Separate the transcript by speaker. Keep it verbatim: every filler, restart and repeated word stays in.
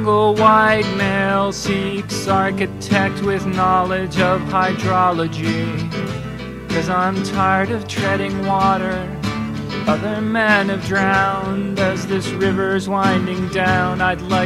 Speaker 1: single white male seeks architect with knowledge of hydrology. 'Cause I'm tired of treading water other men have drowned. As this river's winding down, I'd like